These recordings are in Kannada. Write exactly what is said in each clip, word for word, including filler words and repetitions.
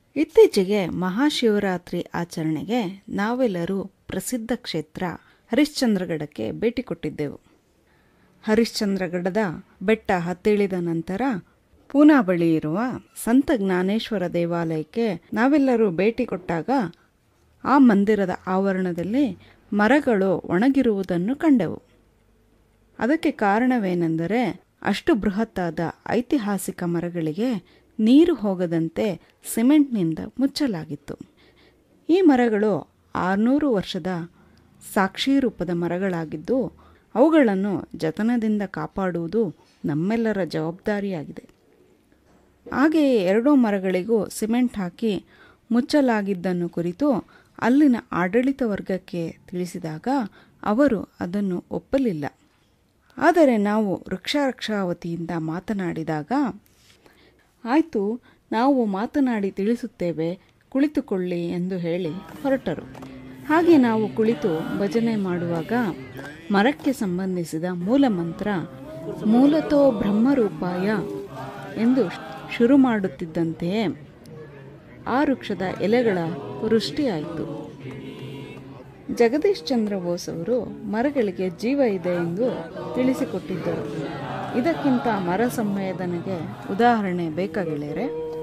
ಇತ್ತೀಚೆಗೆ ಮಹಾಶಿವರಾತ್ರಿ ಆಚರಣೆಗೆ ನಾವೆಲ್ಲರೂ ಪ್ರಸಿದ್ಧ ಕ್ಷೇತ್ರ ಹರಿಶ್ಚಂದ್ರಗಢಕ್ಕೆ ಭೇಟಿ ಕೊಟ್ಟಿದ್ದೆವು. ಹರಿಶ್ಚಂದ್ರಗಢದ ಬೆಟ್ಟ ಹತ್ತಿಳಿದ ನಂತರ ಪೂನಾ ಬಳಿ ಇರುವ ಸಂತ ಜ್ಞಾನೇಶ್ವರ ದೇವಾಲಯಕ್ಕೆ ನಾವೆಲ್ಲರೂ ಭೇಟಿ ಕೊಟ್ಟಾಗ ಆ ಮಂದಿರದ ಆವರಣದಲ್ಲಿ ಮರಗಳು ಒಣಗಿರುವುದನ್ನು ಕಂಡೆವು. ಅದಕ್ಕೆ ಕಾರಣವೇನೆಂದರೆ ಅಷ್ಟು ಬೃಹತ್ತಾದ ಐತಿಹಾಸಿಕ ಮರಗಳಿಗೆ ನೀರು ಹೋಗದಂತೆ ಸಿಮೆಂಟ್ನಿಂದ ಮುಚ್ಚಲಾಗಿತ್ತು. ಈ ಮರಗಳು ಆರುನೂರು ವರ್ಷದ ಸಾಕ್ಷಿ ರೂಪದ ಮರಗಳಾಗಿದ್ದು ಅವುಗಳನ್ನು ಜತನದಿಂದ ಕಾಪಾಡುವುದು ನಮ್ಮೆಲ್ಲರ ಜವಾಬ್ದಾರಿಯಾಗಿದೆ. ಹಾಗೆಯೇ ಎರಡೂ ಮರಗಳಿಗೂ ಸಿಮೆಂಟ್ ಹಾಕಿ ಮುಚ್ಚಲಾಗಿದ್ದನ್ನು ಕುರಿತು ಅಲ್ಲಿನ ಆಡಳಿತ ವರ್ಗಕ್ಕೆ ತಿಳಿಸಿದಾಗ ಅವರು ಅದನ್ನು ಒಪ್ಪಲಿಲ್ಲ. ಆದರೆ ನಾವು ವೃಕ್ಷರಕ್ಷಾ ವತಿಯಿಂದ ಮಾತನಾಡಿದಾಗ ಆಯಿತು, ನಾವು ಮಾತನಾಡಿ ತಿಳಿಸುತ್ತೇವೆ, ಕುಳಿತುಕೊಳ್ಳಿ ಎಂದು ಹೇಳಿ ಹೊರಟರು. ಹಾಗೆ ನಾವು ಕುಳಿತು ಭಜನೆ ಮಾಡುವಾಗ ಮರಕ್ಕೆ ಸಂಬಂಧಿಸಿದ ಮೂಲ ಮಂತ್ರ ಮೂಲತೋ ಬ್ರಹ್ಮರೂಪಾಯ ಎಂದು ಶುರು ಮಾಡುತ್ತಿದ್ದಂತೆಯೇ ಆ ವೃಕ್ಷದ ಎಲೆಗಳ ವೃಷ್ಟಿಯಾಯಿತು. ಜಗದೀಶ್ ಚಂದ್ರ ಬೋಸ್ ಅವರು ಮರಗಳಿಗೆ ಜೀವ ಇದೆ ಎಂದು ತಿಳಿಸಿಕೊಟ್ಟಿದ್ದರು. ಇದಕ್ಕಿಂತ ಮರ ಸಂವೇದನೆಗೆ ಉದಾಹರಣೆ ಬೇಕಾಗಿಳೆರೆ?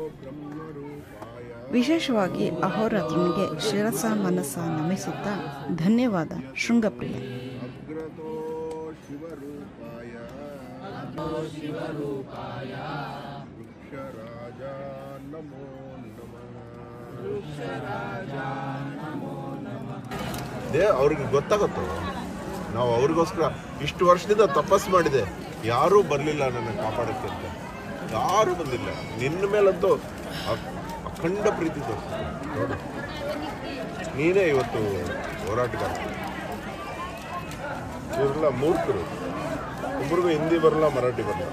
ವಿಶೇಷವಾಗಿ ಅಹೋರಾತ್ರನಿಗೆ ಶಿರಸ ಮನಸ್ಸ ನಮಿಸುತ್ತಾ ಧನ್ಯವಾದ. ಶೃಂಗಪ್ರಿಯ. ಅವ್ರಿಗೆ ಗೊತ್ತಾಗುತ್ತೋ ನಾವು ಅವ್ರಿಗೋಸ್ಕರ ಇಷ್ಟು ವರ್ಷದಿಂದ ತಪಸ್ಸು ಮಾಡಿದೆ, ಯಾರೂ ಬರಲಿಲ್ಲ ನನ್ನ ಕಾಪಾಡೋಕ್ಕೆ ಅಂತ, ಯಾರೂ ಬಂದಿಲ್ಲ. ನಿನ್ನ ಮೇಲಂತೂ ಅಖಂಡ ಪ್ರೀತಿ ತೋರಿಸ್ತೀನಿ ನೋಡು. ನೀನೇ ಇವತ್ತು ಹೋರಾಟಗಾರ. ಇವರೆಲ್ಲ ಮೂರ್ಖರು, ಒಬ್ರಿಗೂ ಹಿಂದಿ ಬರಲ್ಲ, ಮರಾಠಿ ಬರಲ್ಲ.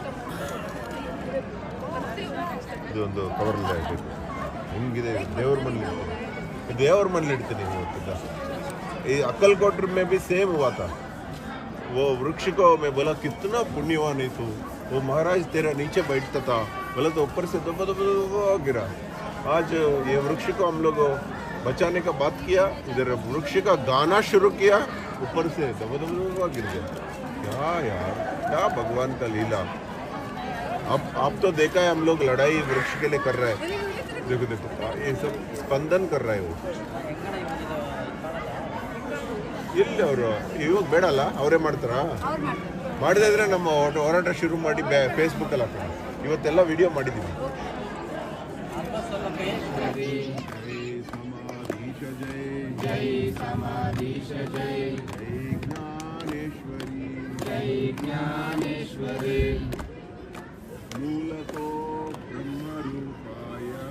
ಇದೊಂದು ಕವರ್ಲ್ಲ ಇಡಬೇಕು. ಹಿಂಗಿದೆ ದೇವ್ರ ಮನೇಲಿ ಇಡ್ತೀನಿ, ದೇವ್ರ ಮನೇಲಿ ಇಡ್ತೀನಿ ಇವತ್ತಿಂದ. ये अक्कलकोट में भी सेम हुआ था. वो वृक्ष को मैं बोला कितना पुण्यवान है तू, वो महाराज तेरा नीचे बैठता था, बोला तो ऊपर से दबा दबा दबा गिरा. आज ये वृक्ष को हम लोग बचाने का बात किया, इधर वृक्ष का गाना शुरू किया, ऊपर से दबा दबा दबा गिर गया. क्या यार, क्या भगवान का लीला. अब आप तो देखा है हम लोग लड़ाई वृक्ष के लिए कर रहे हैं. देखो देखो ये सब स्पंदन कर रहा है वो. ಇಲ್ಲಿ ಅವರು ಇವಾಗ ಬೇಡಲ್ಲ, ಅವರೇ ಮಾಡ್ತಾರಾ? ಮಾಡದೇ ಇದ್ರೆ ನಮ್ಮ ಹೋರಾಟ ಶುರು ಮಾಡಿ ಫೇಸ್ಬುಕ್ಕಲ್ಲಿ ಹಾಕೋಣ. ಇವತ್ತೆಲ್ಲ ವಿಡಿಯೋ ಮಾಡಿದ್ದೀವಿ. ಜೈ ಸಮಾಧೀಶ ಜೈ, ಜೈ ಜ್ಞಾನೇಶ್ವರಿ, ಜೈ ಜ್ಞಾನೇಶ್ವರಿ. ಮೂಲತೋ ಬ್ರಹ್ಮರೂಪಾಯ,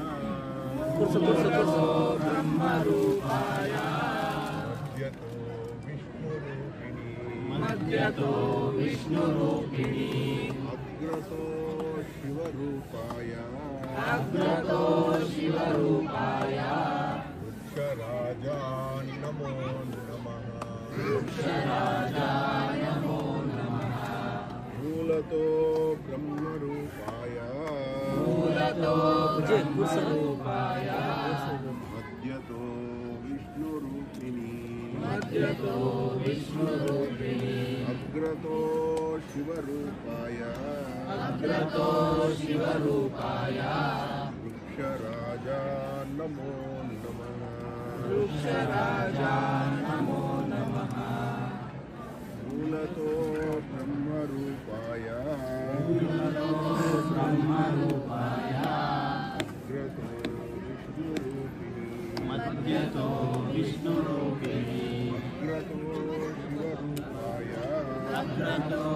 ಬ್ರಹ್ಮರೂಪಾಯ. मध्यतो विष्णुरूपिणी, अग्रतो शिवरूपाय, अग्रतो शिवरूपाय. वृक्षराजा नमो नमः, वृक्षराजा नमो नमः. मूलतो ब्रह्मरूपाय, मूलतो ब्रह्मरूपाय. मध्यतो विष्णुरूपिणी, मध्यतो विष्णुरूपिणी. अग्रतो शिवरूपाय, अग्रतो शिवरूपाय. वृक्षराजा नमो नमः, वृक्षराजा नमो नमः. मूलतो ब्रह्मरूपाय, मूलतो ब्रह्मरूपाय. अग्रतो विष्णुरूपिणी, मध्यतो विष्णुरूपिणी. अग्रतो शिवरूपाय, अग्रतो